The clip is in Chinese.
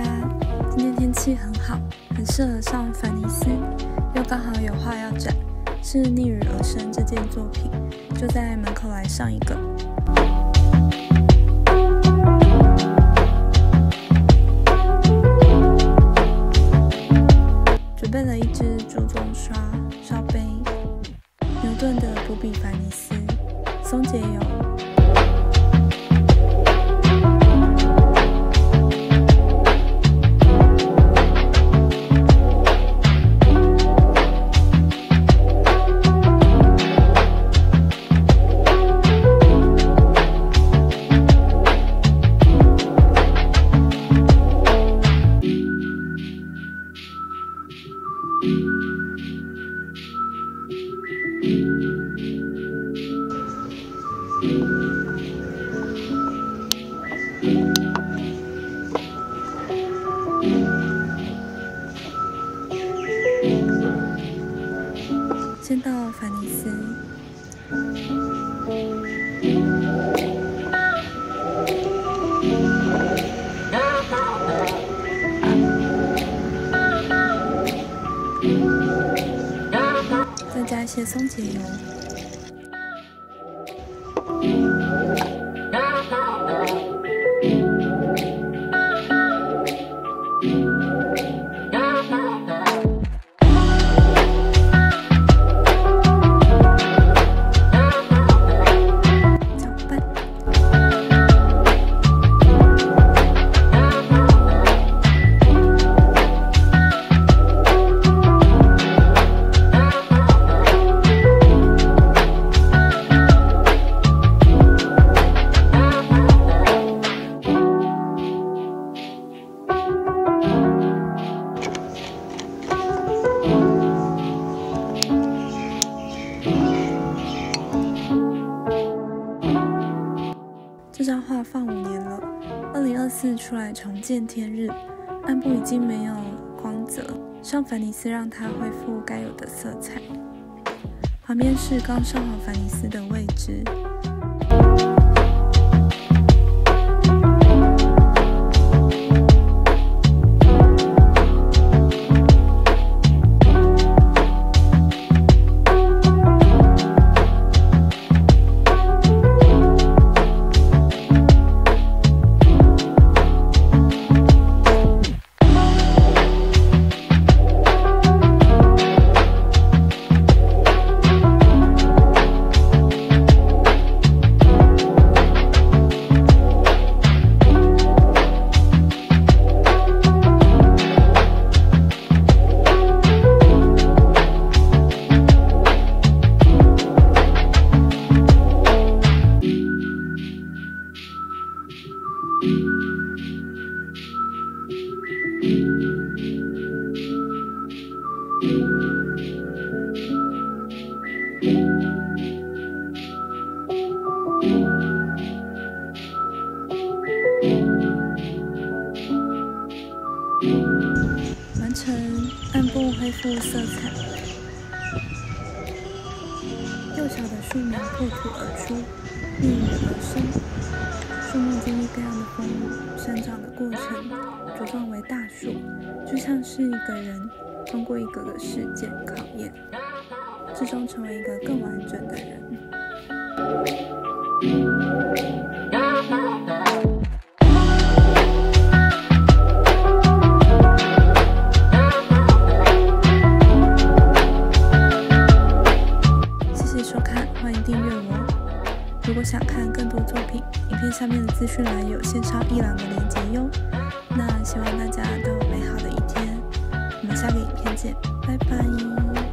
今天天气很好，很适合上凡尼斯，又刚好有画要展，是逆雨而生这件作品，就在门口来上一个。准备了一支注重刷、烧杯、牛顿的补笔凡尼斯、松节油。先到凡尼斯，再加一些松节油。这张画放5年了，2024出来重见天日，暗部已经没有光泽，上凡尼斯让它恢复该有的色彩。旁边是刚上好凡尼斯的位置。完成暗部恢复色彩，幼小的树苗破土而出，逆雨而生。树木经历各样的风雨，生长的过程茁壮为大树，就像是一个人通过一个个事件考验，最终成为一个更完整的人。欢迎订阅我。如果想看更多作品，影片下面的资讯栏有线上艺廊的连结哟。那希望大家都有美好的一天，我们下个影片见，拜拜。